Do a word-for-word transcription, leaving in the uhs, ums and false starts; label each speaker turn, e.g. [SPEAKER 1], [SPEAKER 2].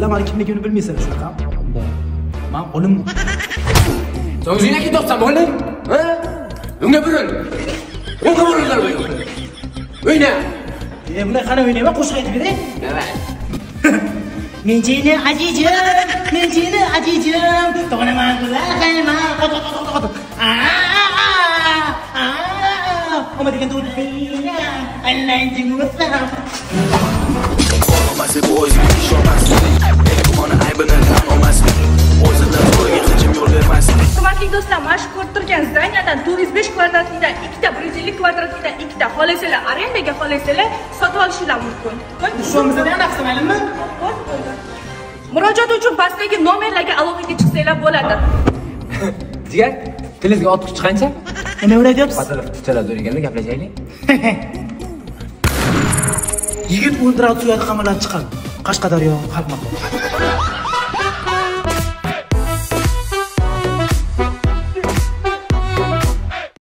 [SPEAKER 1] sizlar meni kimligimni bilmaysizlar shunaqa. Men qo'lim.
[SPEAKER 2] O'zingga ketibsan bo'ldi? Ha? Unga buril. Unga burillar bu. O'yna.
[SPEAKER 1] E bunday qana o'ynayman, qo'shiq aytib beray.
[SPEAKER 2] Davay.
[SPEAKER 1] Men seni ajijim, men seni ajijim, to'g'raman qilaqayman, qot qot qot qot. Oma degan to'yda aylanjing o'tsam.
[SPEAKER 3] Olmasa bu o'zingga ishonmaslik. Buni aybini tan olmaslik. O'zidan so'raga hech yo'l bermaslik.
[SPEAKER 4] Hurmatli do'stlar, mana shu ko'rib turgan zdaniydan to'rt yuz besh kvadratlikdan ikkita, bir yuz ellik kvadratlikdan ikkita xohlasanglar arendaga, xohlasanglar sotib olishingiz mumkin.
[SPEAKER 1] Shomizda ham naqs qilamanmi?
[SPEAKER 4] Murojaat uchun pastdagi nomerlarga aloqaga chiqsanglar bo'ladi.
[SPEAKER 2] Jigar, tilingizga otqich qancha?
[SPEAKER 1] Nima o'ylayapsiz?
[SPEAKER 2] Patalab tutalab o'rganda gaplashaylik.
[SPEAKER 1] Yigit o'ldiradi, suyadi, qamaldan chiqadi. Qashqadaryo xalq maqoli.